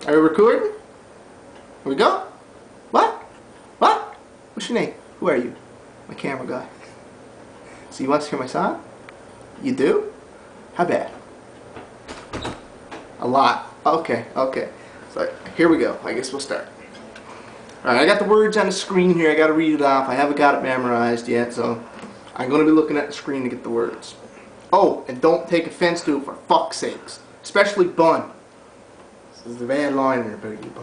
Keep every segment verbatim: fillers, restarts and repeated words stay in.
Are we recording? Here we go? What? What? What's your name? Who are you? My camera guy. So you want to hear my song? You do? How bad? A lot. Okay, okay. So here we go. I guess we'll start. Alright, I got the words on the screen here. I got to read it off. I haven't got it memorized yet, so I'm going to be looking at the screen to get the words. Oh, and don't take offense to it for fuck's sakes. Especially Bun. This is the bad line there, better you,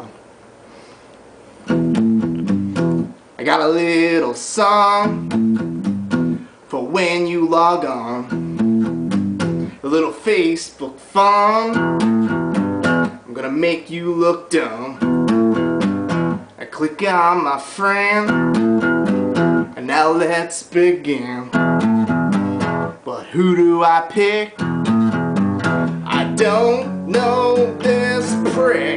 Bun. I got a little song for when you log on. A little Facebook fun. I'm gonna make you look dumb. I click on my friend, and now let's begin. But who do I pick? I don't know this prick.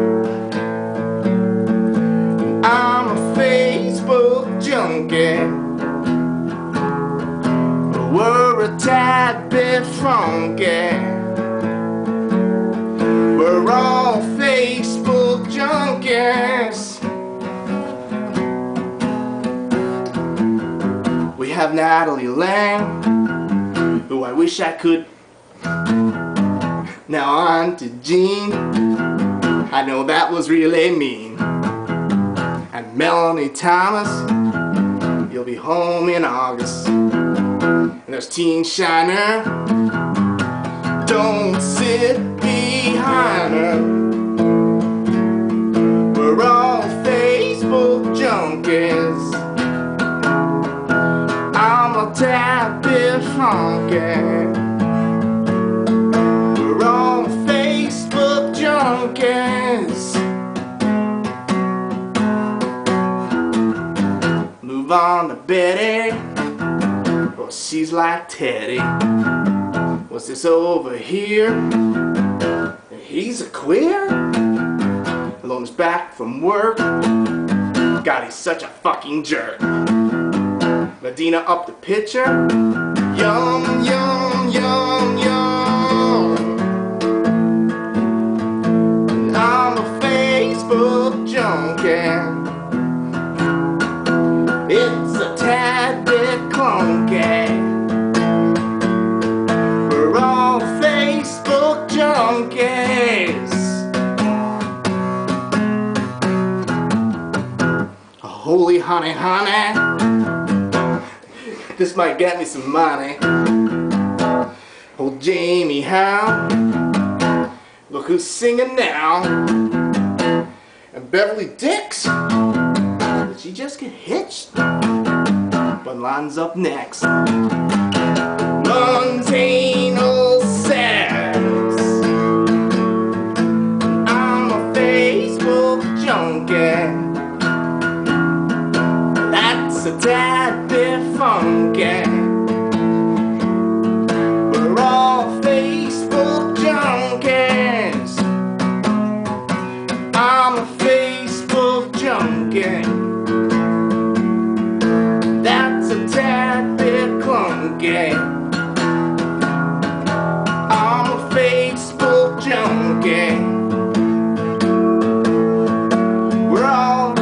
I'm a Facebook junkie. We're a tad bit funky. We're all Facebook junkies. We have Natalie Lang, who I wish I could. Now on to Jean. I know that was really mean. And Melanie Thomas, you'll be home in August. And there's Teen Shiner, don't sit behind her. We're all Facebook junkies. I'm a tad bit funky. We're all Facebook junkies. Move on to Betty. Well, she's like Teddy. What's this over here? He's a queer? Alone's back from work. God, he's such a fucking jerk. Medina up the pitcher. Yum, yum, yum, yum. And I'm a Facebook junkie. It's a tad bit clunky. We're all Facebook junkies. Holy honey, honey, this might get me some money. Old Jamie Howe, look who's singing now. And Beverly Dix, did she just get hitched? But lines up next. Mundane old sex. I'm a Facebook junkie. That's a tad bit funky. We're all Facebook junkies. I'm a Facebook junkie. That's a tad bit clunky. I'm a Facebook junkie. We're all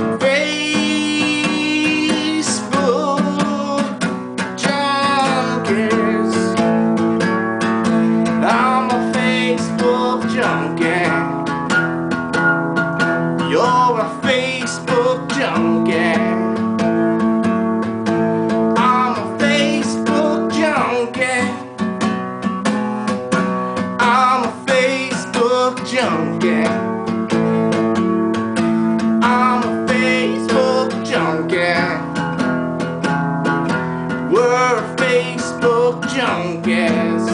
Facebook junkies. I'm a Facebook junkie. You're a Facebook junkie. I'm a Facebook junkie. I'm a Facebook junkie. I'm a Facebook junkie. We're Facebook junkies.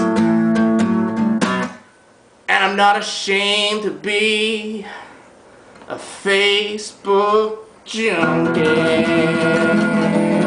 And I'm not ashamed to be a Facebook junkie.